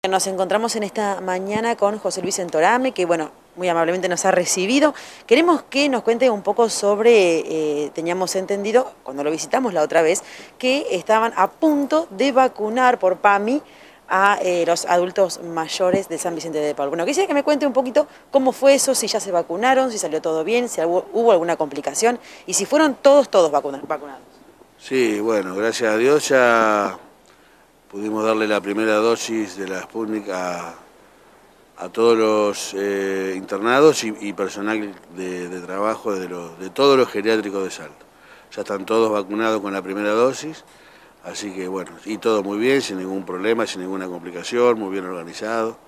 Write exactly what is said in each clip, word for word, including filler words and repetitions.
Nos encontramos en esta mañana con José Luis Entorame, que bueno, muy amablemente nos ha recibido. Queremos que nos cuente un poco sobre, eh, teníamos entendido, cuando lo visitamos la otra vez, que estaban a punto de vacunar por PAMI a eh, los adultos mayores de San Vicente de Paul. Bueno, quisiera que me cuente un poquito cómo fue eso, si ya se vacunaron, si salió todo bien, si hubo, hubo alguna complicación y si fueron todos, todos vacunados. Sí, bueno, gracias a Dios ya pudimos darle la primera dosis de la Sputnik a, a todos los eh, internados y, y personal de, de trabajo de, los, de todos los geriátricos de Salto. Ya están todos vacunados con la primera dosis, así que bueno, y todo muy bien, sin ningún problema, sin ninguna complicación, muy bien organizado.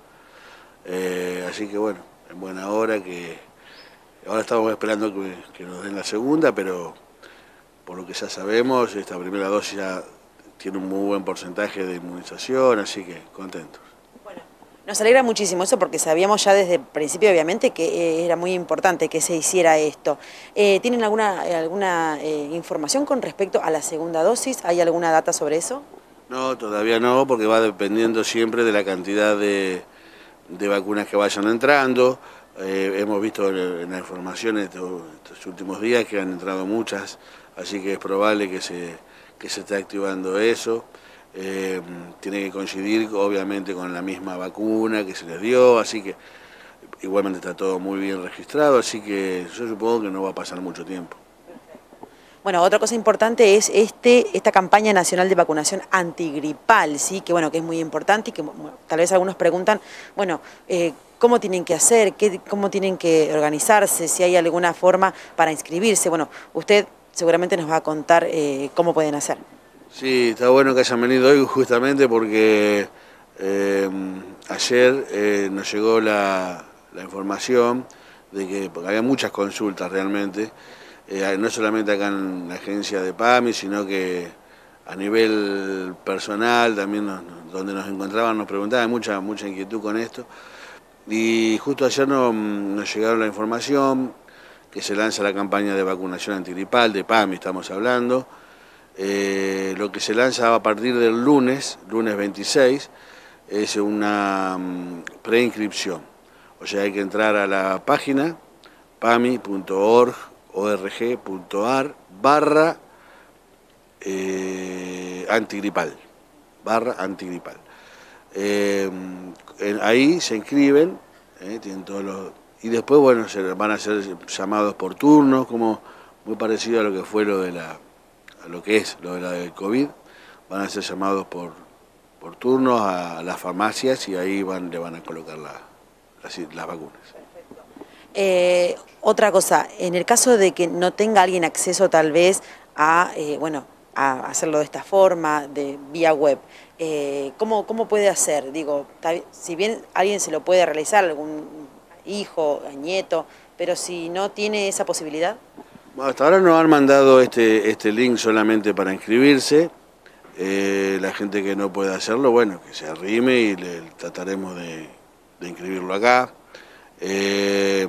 Eh, así que bueno, en buena hora, que ahora estamos esperando que, que nos den la segunda, pero por lo que ya sabemos, esta primera dosis ya tiene un muy buen porcentaje de inmunización, así que contentos. Bueno, nos alegra muchísimo eso porque sabíamos ya desde el principio, obviamente, que eh, era muy importante que se hiciera esto. Eh, ¿Tienen alguna, alguna eh, información con respecto a la segunda dosis? ¿Hay alguna data sobre eso? No, todavía no, porque va dependiendo siempre de la cantidad de, de vacunas que vayan entrando. Eh, hemos visto en las informaciones estos, estos últimos días que han entrado muchas, así que es probable que se, que se esté activando eso. Eh, tiene que coincidir obviamente con la misma vacuna que se les dio, así que igualmente está todo muy bien registrado, así que yo supongo que no va a pasar mucho tiempo. Bueno, otra cosa importante es este, esta campaña nacional de vacunación antigripal, ¿sí? Que bueno, que es muy importante y que bueno, tal vez algunos preguntan, bueno, eh, ¿cómo tienen que hacer? Qué, ¿Cómo tienen que organizarse? Si hay alguna forma para inscribirse. Bueno, usted seguramente nos va a contar eh, cómo pueden hacer. Sí, está bueno que hayan venido hoy justamente porque eh, ayer eh, nos llegó la, la información de que porque había muchas consultas realmente, eh, no solamente acá en la agencia de PAMI, sino que a nivel personal también nos, donde nos encontraban nos preguntaban, mucha, mucha inquietud con esto. Y justo ayer nos, nos llegaron la información que se lanza la campaña de vacunación antigripal, de PAMI estamos hablando. Eh, lo que se lanza a partir del lunes, lunes veintiséis, es una um, preinscripción. O sea, hay que entrar a la página pami punto org punto ar barra eh, antigripal, barra antigripal. Eh, en, ahí se inscriben, eh, tienen todos los, y después bueno, se van a ser llamados por turnos, como muy parecido a lo que fue lo de la a lo que es lo de la del COVID, van a ser llamados por, por turnos a las farmacias y ahí van, le van a colocar la, las, las vacunas. Eh, otra cosa, en el caso de que no tenga alguien acceso tal vez a, eh, bueno, a hacerlo de esta forma, de vía web, eh, ¿cómo, ¿cómo puede hacer? Digo, si bien alguien se lo puede realizar, algún hijo, nieto, pero si no tiene esa posibilidad. Bueno, hasta ahora nos han mandado este, este link solamente para inscribirse. Eh, la gente que no puede hacerlo, bueno, que se arrime y le trataremos de, de inscribirlo acá. Eh,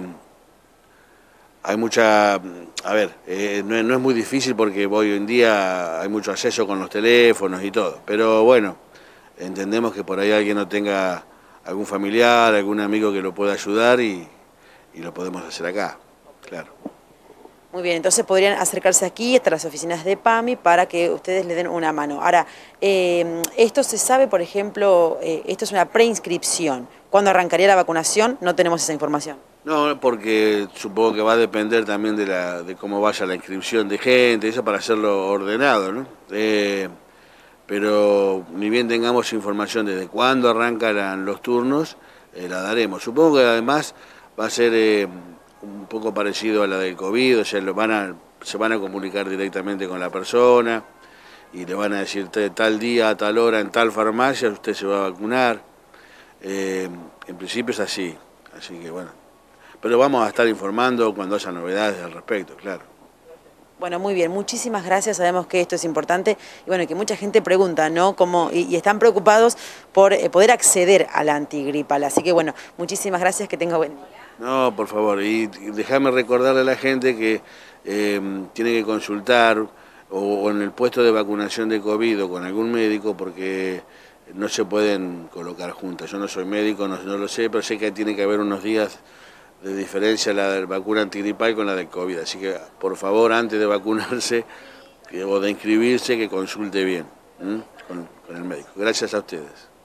hay mucha, a ver, eh, no, es, no es muy difícil porque hoy en día hay mucho acceso con los teléfonos y todo, pero bueno, entendemos que por ahí alguien no tenga algún familiar, algún amigo que lo pueda ayudar y, y lo podemos hacer acá, claro. Muy bien, entonces podrían acercarse aquí hasta las oficinas de PAMI para que ustedes le den una mano. Ahora, eh, esto se sabe, por ejemplo, eh, esto es una preinscripción. ¿Cuándo arrancaría la vacunación? No tenemos esa información. No, porque supongo que va a depender también de, la, de cómo vaya la inscripción de gente, eso para hacerlo ordenado, ¿no? Eh, pero ni bien tengamos información desde cuándo arrancan los turnos, eh, la daremos. Supongo que además va a ser eh, un poco parecido a la del COVID, o sea, lo van a, se van a comunicar directamente con la persona y le van a decir tal día, a tal hora, en tal farmacia, usted se va a vacunar. Eh, en principio es así, así que bueno. Pero vamos a estar informando cuando haya novedades al respecto, claro. Bueno, muy bien, muchísimas gracias, sabemos que esto es importante y bueno, que mucha gente pregunta, ¿no? Cómo, y, y están preocupados por eh, poder acceder a la antigripal, así que bueno, muchísimas gracias, que tenga buen día. No, por favor, y déjame recordarle a la gente que eh, tiene que consultar o, o en el puesto de vacunación de COVID o con algún médico porque no se pueden colocar juntas. Yo no soy médico, no, no lo sé, pero sé que tiene que haber unos días de diferencia la de la vacuna antigripal con la del COVID. Así que, por favor, antes de vacunarse o de inscribirse, que consulte bien ¿eh? con, con el médico. Gracias a ustedes.